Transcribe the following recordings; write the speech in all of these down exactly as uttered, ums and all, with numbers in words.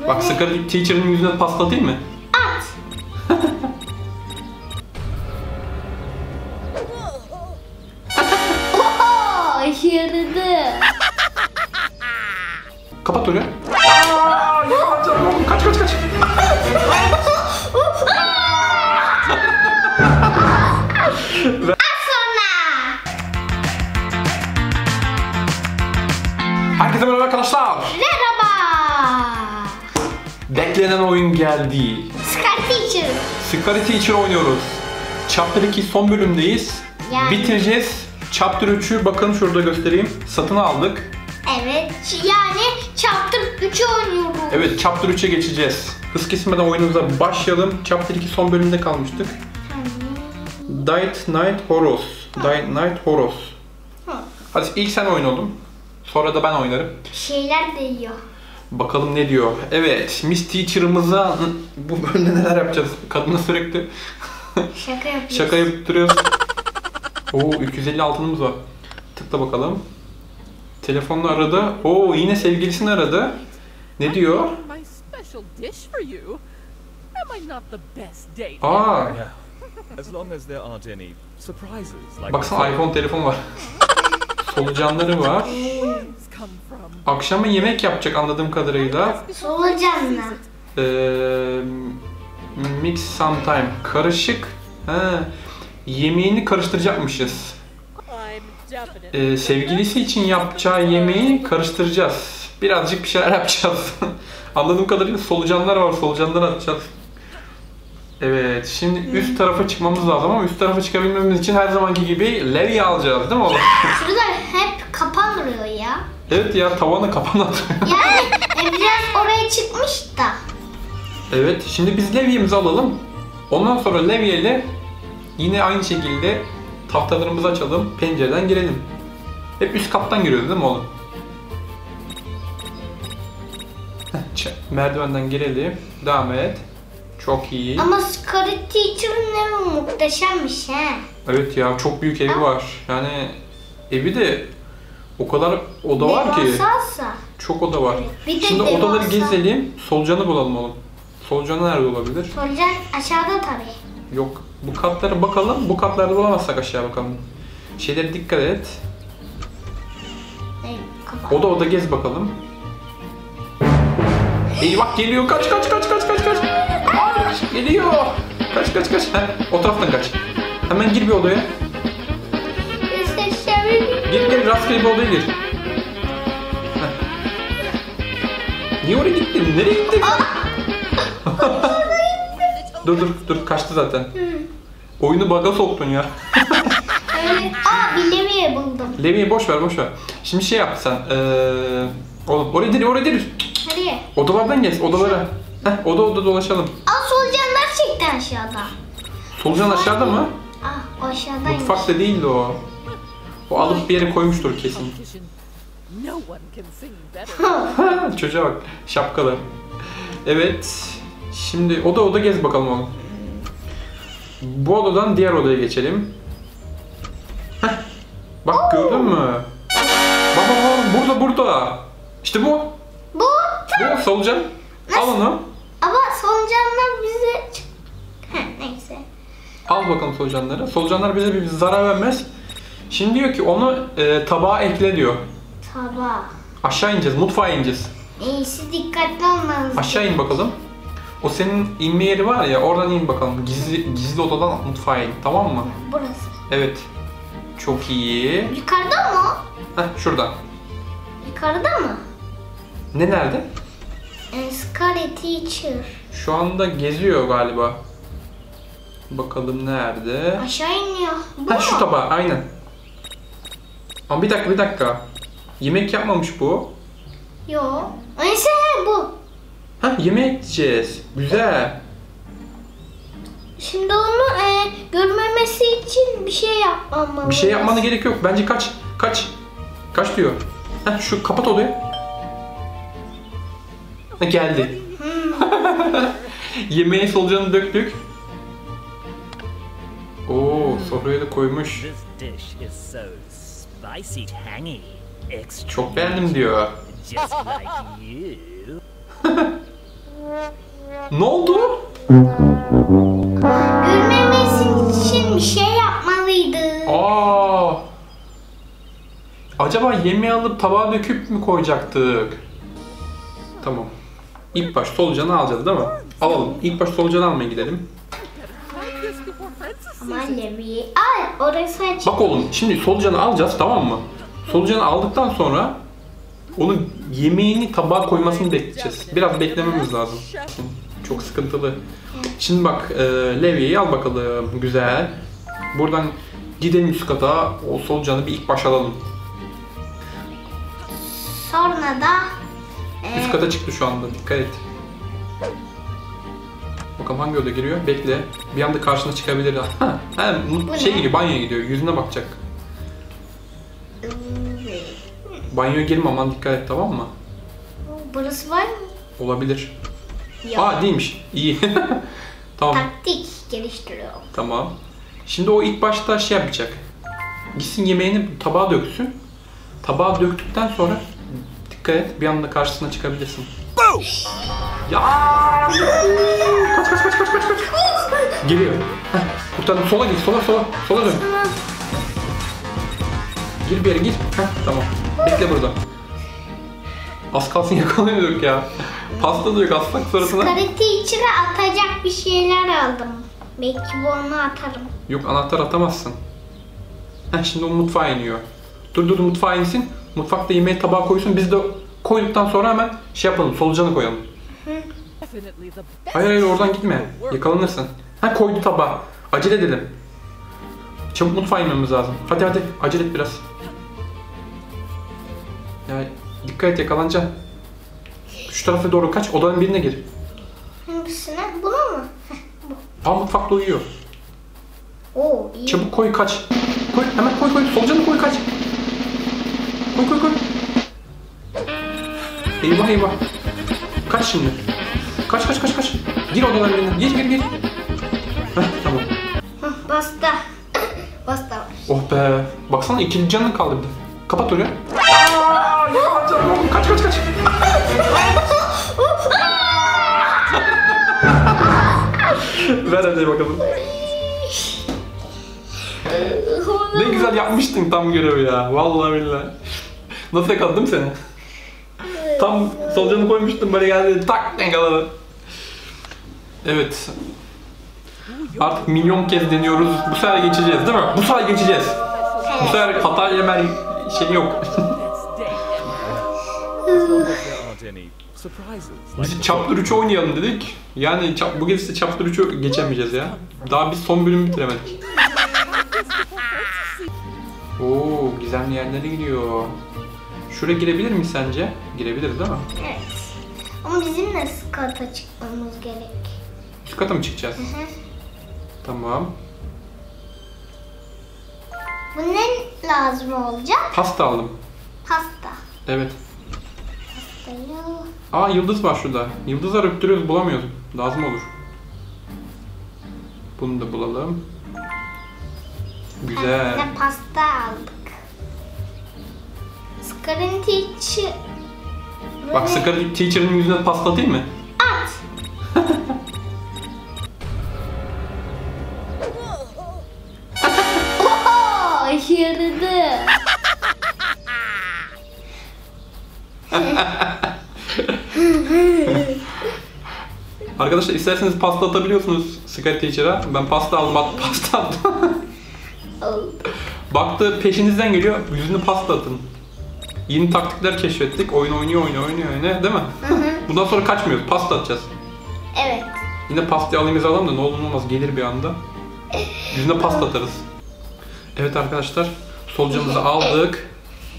Bak Scary Teacher'ın yüzüne paslatayım mı? At. Oho, işe yaradı. Kapat oraya. Aaa! Yakalanacağım oğlum. Kaç kaç kaç. Az sonra. Herkese merhaba arkadaşlar. Merhaba. Beklenen oyun geldi. Scary Teacher. Scary Teacher oynuyoruz. Chapter iki son bölümdeyiz. Yani. Bitireceğiz. Chapter üçü bakın şurada göstereyim. Satın aldık. Evet. Yani Chapter üçü oynuyoruz. Evet, Chapter üçe geçeceğiz. Hız kesmeden oyunumuza başlayalım. Chapter iki son bölümde kalmıştık. Dight Night Horrors. Dight Night Horrors. Hadi ilk sen oyna oğlum. Sonra da ben oynarım. Şeyler değiyor. Bakalım ne diyor. Evet, Miss Teacher'ımıza bu bölümde neler yapacağız? Kadına sürekli Şaka yapıyoruz. şaka yapıp duruyoruz. Oo, üç yüz elli altınımız var. Tıkla bakalım. Telefonla aradı. Oo, yine sevgilisini aradı. Ne diyor? My special dish for you. Am I not the best date Aa, ever? As long as there aren't any surprises like baksana iPhone telefon var. Solucanları var. Come from Akşama yemek yapacak anladığım kadarıyla. Solucanla. Ee, mix sometime. Karışık. Ha, yemeğini karıştıracakmışız. I'm definitely Ee, sevgilisi için yapacağı yemeği karıştıracağız. Birazcık bir şeyler yapacağız. Anladığım kadarıyla solucanlar var. Solucanlar atacağız. Evet, şimdi üst tarafa çıkmamız lazım ama üst tarafa çıkabilmemiz için her zamanki gibi levye alacağız değil mi oğlum? Şurada hep kapan duruyor ya. Evet ya, tavanı kapan atıyor. Yani e, biraz oraya çıkmış da. Evet, şimdi biz levyemizi alalım. Ondan sonra levyeyle yine aynı şekilde tahtalarımızı açalım, pencereden girelim. Hep üst kattan giriyoruz değil mi oğlum? Heh, merdivenden girelim, devam et. Çok iyi. Ama Scary Teacher'ın evi muhteşemmiş he. Evet ya, çok büyük evi var. Yani evi de o kadar oda var ki. Devasaysa. Çok oda var. Bir de Şimdi devasa. odaları gezelim, solucanı bulalım oğlum. Solucanı nerede olabilir? Solucan aşağıda tabii. Yok. Bu katlara bakalım. Bu katlarda bulamazsak aşağı bakalım. Şeylere dikkat et. Evet, kapan. Oda oda gez bakalım. Eyvah geliyor. Kaç kaç kaç kaç kaç kaç. Kaç geliyor. Kaç kaç kaç. Heh, o taraftan kaç. Hemen gir bir odaya. Gir gir rastgele bir odaya gir. Heh. Niye oraya gittin? Nereye gittin? dur dur dur kaçtı zaten. Oyunu bug'a soktun ya. Evet. Aa, bir levye buldum. Levi'yi boş ver boş ver. Şimdi şey yap sen. Ee, oğlum oraya dir oraya dir. Nereye? Odalardan gez odalara. Heh, oda oda dolaşalım. Aa, solucanlar çekti aşağıda. Solucan aşağıda mı? Aa, o aşağıdaymış. Mutfakta değildi o. O alıp bir yere koymuştur kesin. competition. No one can sing better. Çocuğa bak şapkalı. Evet. Şimdi oda oda gez bakalım oğlum. Bu odadan diğer odaya geçelim. Heh. Bak gördün mü? Bak bak bak burada burada. İşte bu. Bu tam. Bu solucan. Al onu. Ama solucanlar bize çık... Heh, neyse. Al bakalım solucanları. Solucanlar bize bir zarar vermez. Şimdi diyor ki onu e, tabağa ekle diyor. Tabağa. Aşağı ineceğiz, mutfağa ineceğiz. İyisi dikkatli olmanız. Aşağı in bakalım. O senin inme yeri var ya, oradan in bakalım. Gizli gizli odadan mutfağa in, tamam mı? Burası. Evet. Çok iyi. Yukarıda mı? Heh, şurada. Yukarıda mı? Ne nerede? Ee, Scary Teacher. Şu anda geziyor galiba. Bakalım nerede? Aşağı iniyor. Bu Ha şu mu? tabağa, aynen. Ama bir dakika bir dakika. Yemek yapmamış bu. Yo. Neyse bu. Ha yemek yiyeceğiz. Güzel. Şimdi onu e, görmemesi için bir şey yapmam Bir şey yapmana gerek yok. Bence kaç. Kaç. Kaç diyor. Heh, şu kapat odayı. Ha, geldi. Yemeği solucanı döktük. Oo, sofraya da koymuş. This dish is so spicy tangy. Extra Çok beğendim diyor. just like you. Ne oldu? Görmemesi için bir şey yapmalıydı. Aa. Acaba yemeği alıp tabağa döküp mü koyacaktık? Tamam. İlk baş solucanı alacağız değil mi? Alalım. İlk baş solucanı almaya gidelim. Like this before Francis Ama sees it. Levi... Ay orası açık. Bak oğlum şimdi solucanı alacağız tamam mı? Solucanı aldıktan sonra onun yemeğini tabağa koymasını bekleyeceğiz. Biraz beklememiz lazım. Çok sıkıntılı. Şimdi bak e, levyeyi al bakalım. Güzel. Buradan gidelim üst kata. O solucanı bir ilk baş alalım. Sonra da... e, Üst kata çıktı şu anda. Dikkat et. Bakalım hangi oda giriyor? Bekle. Bir anda karşına çıkabilir. Ha, ha Bu şey ne? gidiyor, banyoya gidiyor. Yüzüne bakacak. Banyoya girme aman dikkat et tamam mı? Burası var mı? Olabilir. Yok. Aa değilmiş. İyi. Tamam. Taktik geliştiriyor. Tamam. Şimdi o ilk başta şey yapacak. Gitsin yemeğini tabağa döksün. Tabağa döktükten sonra dikkat et bir anda karşısına çıkabilirsin. Ya! Kaç kaç kaç kaç kaç kaç. Geliyor. Heh, kurtardım. Sola git. Sola sola. Sola dön. Gir bir yere gir. Heh, tamam. Bekle burada. Az kalsın yakalanıyorduk ya. Pasta da yok aslan suratına. Karate içine atacak bir şeyler aldım. Belki bu onu atarım. Yok anahtar atamazsın. Heh, şimdi o mutfağa iniyor. Dur dur mutfağa insin. Mutfakta yemeği tabağa koysun. Biz de koyduktan sonra hemen şey yapalım. Solucanı koyalım. Definitely the best. Hayır hayır oradan gitme. in the world. Yakalanırsın. Ha koydu tabağa. Acele edelim. Çabuk mutfağa inmemiz lazım. Hadi hadi acele et biraz. Ya dikkat et yakalanacaksın. Şu tarafa doğru kaç. Odanın birine gir. Hangisine? Bunu mu? Aa mutfakta uyuyor. Oo iyi. Çabuk koy kaç. Koy hemen koy koy. Solucanı koy kaç. Koy koy koy. Eyvah eyvah. Kaç şimdi. Kaç kaç kaç kaç. Gir odaların birine. Gir gir gir. Heh tamam. Hah, basta. Basta var. Oh be. Baksana ikili canın kaldı bir de. Kapat oraya. Aa, ya canım oğlum. Kaç kaç kaç. Ver hadi bakalım. Ne güzel yapmıştın tam görevi ya. Vallahi billahi. Nasıl yakaladım seni? Tam solucanı koymuştum böyle geldi tak yakaladı. Evet. Artık milyon kez deniyoruz. Bu sefer geçeceğiz değil mi? Bu sefer geçeceğiz. Bu sefer hata yeme şey yok. Best day ever. As long as there aren't any surprises like Biz Chapter üçü oynayalım dedik. Yani çap, bu gidişte Chapter üçü geçemeyeceğiz ya. Daha biz son bölümü bitiremedik. Oo, gizemli yerlere gidiyor. Şuraya girebilir miyiz sence? Girebiliriz değil mi? Evet. Ama bizim de kata çıkmamız gerek. Üst kata mı çıkacağız? Tamam. Bu ne lazım olacak? Pasta aldım. Pasta. Evet. Pastayı. Aa yıldız var şurada. Yıldız arayıp duruyoruz bulamıyoruz. Lazım olur. Bunu da bulalım. Güzel. Kendine pasta aldık. Scar'ın teacher... Bak Scar Teacher'ın yüzüne paslatayım mı? At. Oho, işe yaradı. Arkadaşlar isterseniz pasta atabiliyorsunuz Scar Teacher'a. Ben pasta aldım, at, pasta attım. Baktı peşinizden geliyor, yüzünü pasta atın. Yeni taktikler keşfettik. Oyun oynuyor, oynuyor, oynuyor, oynuyor değil mi? Bundan sonra kaçmıyoruz, pasta atacağız. Evet. Yine pastayı alayım alalım da ne olur ne olmaz gelir bir anda. Yüzüne pasta atarız. Evet arkadaşlar, solucanımızı aldık.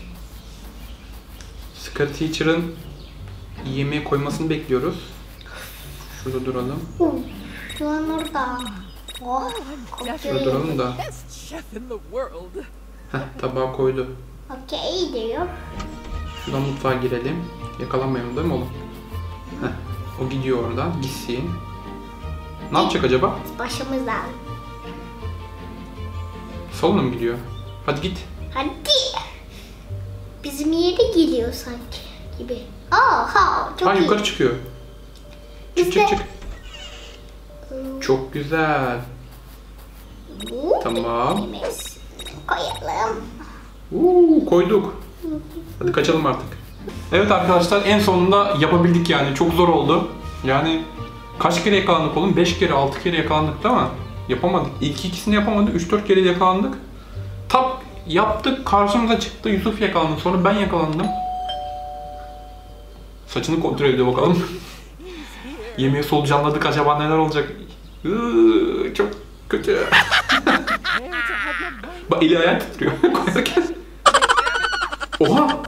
Scar Teacher'ın yemeğe koymasını bekliyoruz. Şurada duralım. Uh, şu an orada. Oh, Şurada duralım da. Best chef in the world. Heh, tabağa koydu. okey diyor. Şuradan mutfağa girelim. Yakalanmayalım değil mi oğlum? Heh, o gidiyor oradan. Gitsin. Ne yapacak acaba? Başımızdan. Soluna mı gidiyor? Hadi git. Hadi. Bizim yere geliyor sanki gibi. Oha, çok Ha iyi. yukarı çıkıyor. Çık Biz çık de- çık. Çok güzel. Bu Tamam. biz koyalım. Uuu koyduk. Hadi kaçalım artık. Evet arkadaşlar en sonunda yapabildik yani. Çok zor oldu. Yani kaç kere yakalandık oğlum? beş kere altı kere yakalandık değil mi? Yapamadık. İlk ikisini yapamadık. üç dört kere yakalandık. Tap yaptık. Karşımıza çıktı. Yusuf yakalandı. Sonra ben yakalandım. Saçını kontrol ediyor bakalım. Yemeği solucanladık. Acaba neler olacak? Iıı, çok kötü. Bak eli ayağı titriyor koyarken. Oha!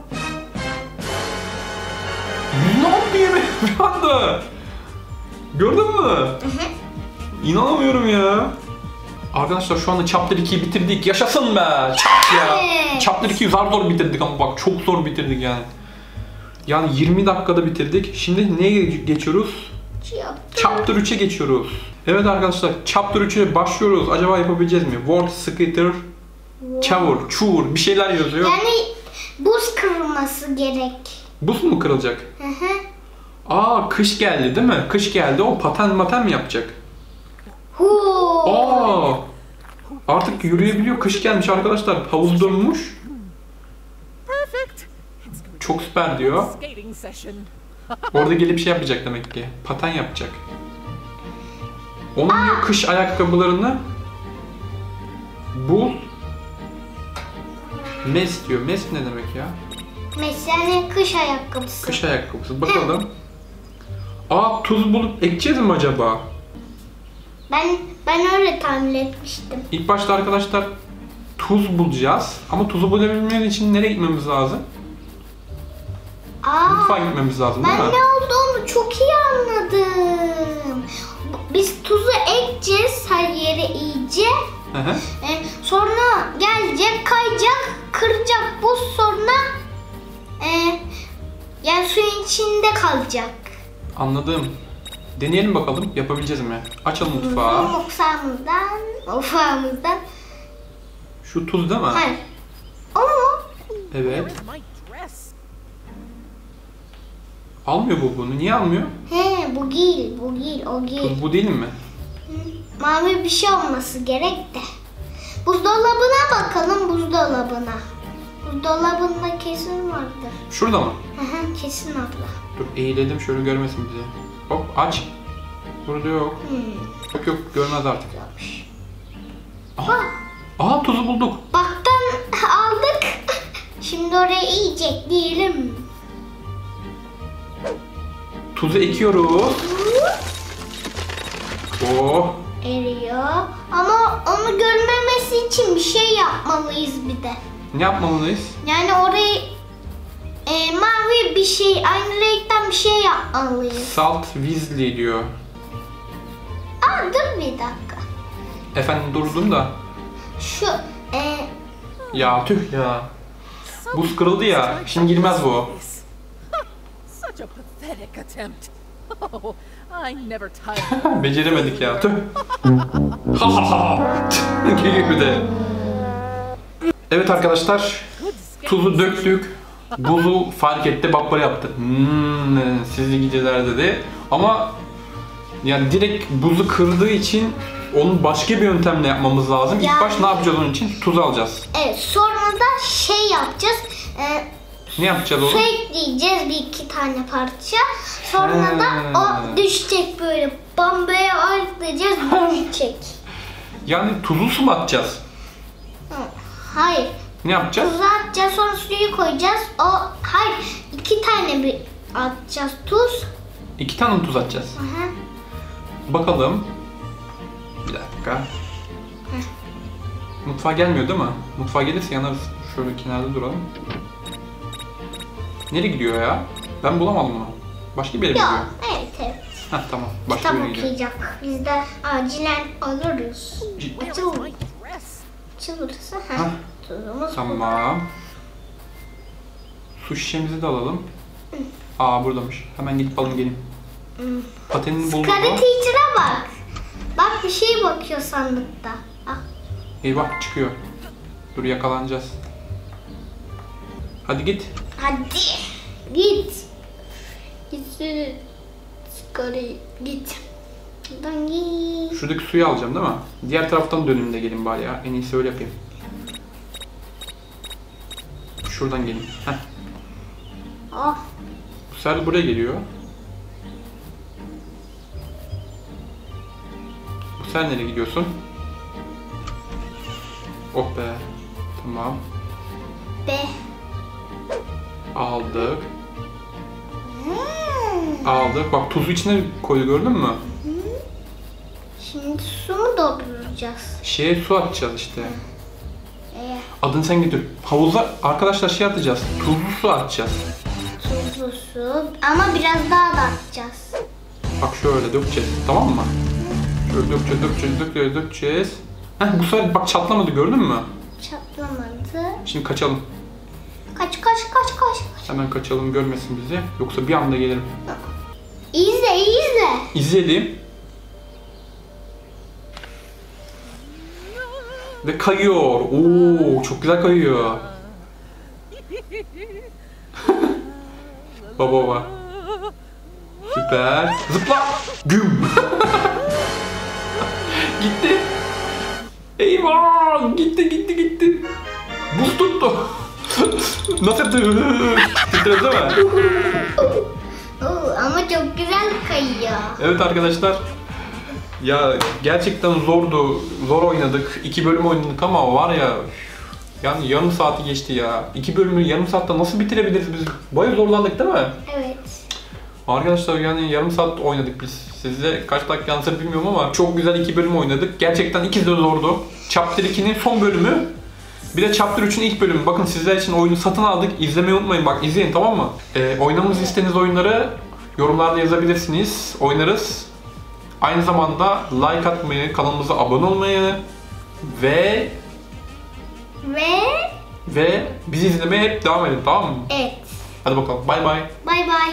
Yüz ne yaptı yemeği bir anda? Gördün mü? İnanamıyorum ya. Arkadaşlar şu anda Chapter ikiyi bitirdik. Yaşasın be! Çap ya! Evet. Chapter ikiyi zar zor bitirdik ama bak çok zor bitirdik yani. Yani yirmi dakikada bitirdik. Şimdi neye geçiyoruz? Chapter üçe geçiyoruz. Evet arkadaşlar Chapter üçe başlıyoruz. Acaba yapabileceğiz mi? Word, Skitter, Çavur, Çuğur bir şeyler yazıyor. Yani buz kırılması gerek. Buz mu kırılacak? Hı hı. Aa kış geldi değil mi? Kış geldi. O paten maten mi yapacak? Huu. Aa! Artık yürüyebiliyor. Kış gelmiş arkadaşlar. Havuz dönmüş. Perfect. Çok süper diyor. Skating session. Orada gelip şey yapacak demek ki. Paten yapacak. Onun diyor kış ayakkabılarını bul. Mes diyor. Mes ne demek ya? Mesela kış ayakkabısı. Kış ayakkabısı. Bakalım. Aa tuz bulup ekeceğiz mi acaba? Ben ben öyle tahmin etmiştim. İlk başta arkadaşlar tuz bulacağız. Ama tuzu bulabilmemiz için nereye gitmemiz lazım? Aa, Mutfağa gitmemiz lazım değil ben mi? ne olduğunu çok iyi anladım. Biz tuzu ekeceğiz her yere iyice. Hı hı. E, sonra gelecek, kayacak, kıracak buz, sonra e, yani suyun içinde kalacak. Anladım. Deneyelim bakalım. Yapabileceğiz mi? Açalım mutfağı. Mutfağımızdan, mutfağımızdan. Şu tuz değil mi? Hayır. O mu? Evet. Where's my dress? Almıyor bu bunu. Niye almıyor? He, bu değil, bu değil, o değil. Tuz bu değil mi? Mavi bir şey olması gerek de. Buzdolabına bakalım, buzdolabına. Buzdolabında kesin vardır. Şurada mı? Hı hı, kesin abla. Dur eğilelim şöyle görmesin bizi. Hop aç. Burada yok. Hmm. Yok yok görmez artık. Aha, Bak, aha tuzu bulduk. baktan aldık. Şimdi oraya yiyecek diyelim. Tuzu ekiyoruz. Oh. Eriyor. Ama onu görmemesi için bir şey yapmalıyız bir de. Ne yapmalıyız? Yani orayı e, mavi bir şey, aynı renkten bir şey yapmalıyız. Salt Weasley diyor. Aa, dur bir dakika. Efendim durdum da. Şu e, Ya tüh ya. Buz kırıldı ya. Şimdi girmez bu. Such a pathetic attempt. Oh, I never tired. Beceremedik ya. Tüh. Ha ha ha. Gibi de. Evet arkadaşlar. Tuzu döktük. Buzu fark etti. Bak böyle yaptı. Hmm, sizi geceler dedi. Ama yani direkt buzu kırdığı için onun başka bir yöntemle yapmamız lazım. İlk Yani- baş ne yapacağız onun için? Tuz alacağız. evet, sonra da şey yapacağız. E, Ne yapacağız su oğlum? ekleyeceğiz bir iki tane parça. Sonra He. da o düşecek böyle. Bambaya ayıklayacağız, düşecek. Yani tuzlu su mu atacağız? Hı, hayır. Ne yapacağız? Tuzu atacağız, sonra suyu koyacağız. O hayır, iki tane bir atacağız tuz. İki tane mi tuz atacağız? Hı hı. Bakalım. Bir dakika. Mutfağa gelmiyor değil mi? Mutfağa gelirse yanarız. Şöyle kenarda duralım. Nereye gidiyor ya? Ben bulamadım onu. Başka bir yere mi gidiyor? Ya, evet evet. Heh tamam. Başka Kitap bir yere gidiyor. okuyacak. Biz de acilen alırız. Where's Açıl, my dress? açılırsa Heh. ha. Tuzumuz bu. Tamam. Su şişemizi de alalım. Aa buradamış. Hemen gidip alalım gelin. Patenini bulduk Karı mu? teacher'a bak. Bak bir şey bakıyor sandıkta. Bak. Eyvah çıkıyor. Dur yakalanacağız. Hadi git. Hadi. Git. Gitsin. Karı git. Şuradan git. Şuradaki suyu alacağım değil mi? Diğer taraftan döneyim de gelin bari ya. En iyisi öyle yapayım. Şuradan gelin. Heh. Oh. Bu sefer buraya geliyor. Bu sefer nereye gidiyorsun? Oh be. Tamam. Be. Aldık. Hmm. Aldık. Bak tuzu içine koydu gördün mü? Şimdi su mu dolduracağız? Şeye su atacağız işte. Ee, Adını sen getir. Havuza arkadaşlar şey atacağız. Tuzlu su atacağız. tuzlu su. Ama biraz daha da atacağız. Bak şöyle dökeceğiz. Tamam mı? Şöyle dökeceğiz, dökeceğiz, dökeceğiz, dökeceğiz. Heh, bu sefer bak çatlamadı gördün mü? Çatlamadı. Şimdi kaçalım. Kaç kaç kaç kaç. Hemen kaçalım görmesin bizi. Yoksa bir anda gelirim. İzle izle. İzleyelim. Ve kayıyor. Oo, çok güzel kayıyor. Baba baba. Süper. Zıpla. Güm. Gitti. Eyvah. Gitti gitti gitti. Buz tuttu. Nasıl yaptı? Titredi değil mi? Oo, ama çok güzel kayıyor. Evet arkadaşlar. Ya gerçekten zordu. Zor oynadık. İki bölüm oynadık ama var ya yani yarım saati geçti ya. İki bölümü yarım saatte nasıl bitirebiliriz biz? Bayağı zorlandık değil mi? Evet. Arkadaşlar yani yarım saat oynadık biz. Size kaç dakika yansır bilmiyorum ama çok güzel iki bölüm oynadık. Gerçekten ikisi de zordu. Chapter ikinin son bölümü, bir de Chapter üçün ilk bölümü. Bakın sizler için oyunu satın aldık. İzlemeyi unutmayın. Bak izleyin tamam mı? Ee, oynamamızı istediğiniz oyunları yorumlarda yazabilirsiniz. Oynarız. Aynı zamanda like atmayı, kanalımıza abone olmayı ve Ve ve bizi izlemeye hep devam edin tamam mı? evet. Hadi bakalım. Bay bay. Bay bay.